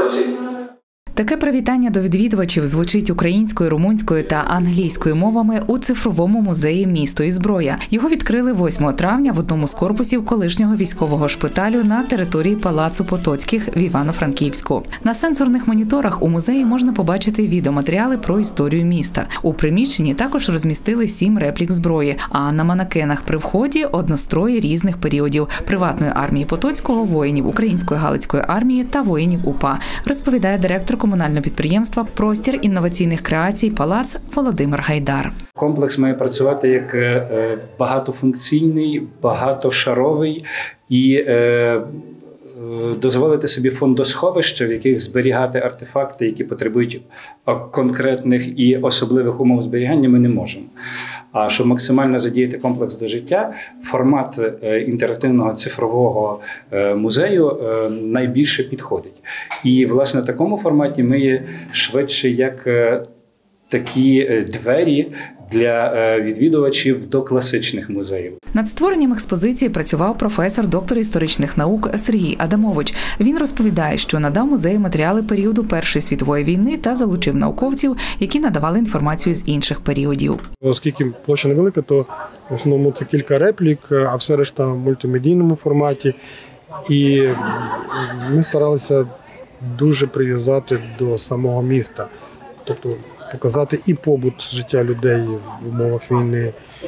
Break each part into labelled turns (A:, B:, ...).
A: році.
B: Таке привітання до відвідувачів звучить українською, румунською та англійською мовами у цифровому музеї «Місто і зброя». Його відкрили 8 травня в одному з корпусів колишнього військового шпиталю на території Палацу Потоцьких в Івано-Франківську. На сенсорних моніторах у музеї можна побачити відеоматеріали про історію міста. У приміщенні також розмістили 7 реплік зброї, а на манекенах при вході – однострої різних періодів – приватної армії Потоцького, воїнів Української Галицької армії та воїнів УПА, розповідає директор комунального підприємства «Простір інноваційних креацій Палац» Володимир Гайдар.
C: Комплекс має працювати як багатофункційний, багатошаровий і дозволити собі фондосховища, в яких зберігати артефакти, які потребують конкретних і особливих умов зберігання, ми не можемо. А щоб максимально задіяти комплекс до життя, формат інтерактивного цифрового музею найбільше підходить. І, власне, в такому форматі ми є швидше як такі двері для відвідувачів до класичних музеїв.
B: Над створенням експозиції працював професор, доктор історичних наук Сергій Адамович. Він розповідає, що надав музею матеріали періоду Першої світової війни та залучив науковців, які надавали інформацію з інших періодів.
D: Оскільки площа невелика, то в основному це кілька реплік, а все решта в мультимедійному форматі. І ми старалися дуже прив'язати до самого міста. Тобто показати і побут життя людей в умовах війни,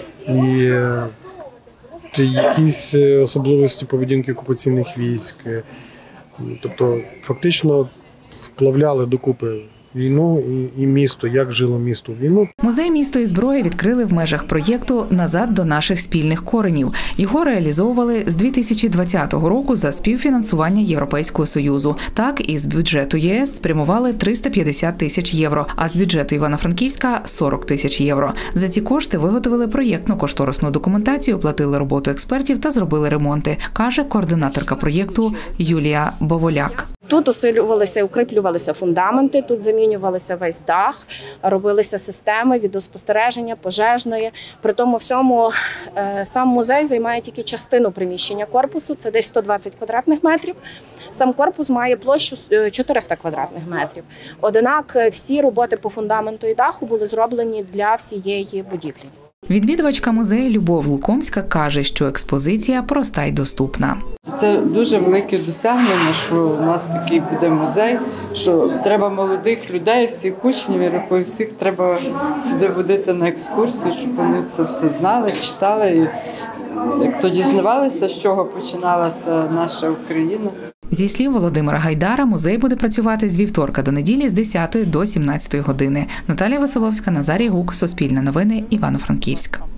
D: і якісь особливості поведінки окупаційних військ. Тобто фактично сплавляли докупи війну і місто, як жило місто в війну.
B: Музей «Місто і зброя» відкрили в межах проєкту «Назад до наших спільних коренів». Його реалізовували з 2020 року за співфінансування Європейського Союзу. Так, із бюджету ЄС спрямували 350 тисяч євро, а з бюджету Івано-Франківська – 40 тисяч євро. За ці кошти виготовили проєктно-кошторисну документацію, оплатили роботу експертів та зробили ремонти, каже координаторка проєкту Юлія Боволяк.
E: Тут усилювалися, укріплювалися фундаменти, тут замінювалися весь дах, робилися системи відеоспостереження, пожежної. При тому всьому сам музей займає тільки частину приміщення корпусу, це десь 120 квадратних метрів. Сам корпус має площу 400 квадратних метрів. Однак всі роботи по фундаменту і даху були зроблені для всієї будівлі.
B: Відвідувачка музею Любов Лукомська каже, що експозиція проста й доступна.
F: Це дуже велике досягнення, що у нас такий буде музей, що треба молодих людей, всіх учнів, я рахую, всіх треба сюди водити на екскурсію, щоб вони це все знали, читали і як то дізнавалися, з чого починалася наша Україна.
B: Зі слів Володимира Гайдара, музей буде працювати з вівторка до неділі з 10 до 17 години. Наталія Василовська, Назарій Гук, Суспільне новини, Івано-Франківськ.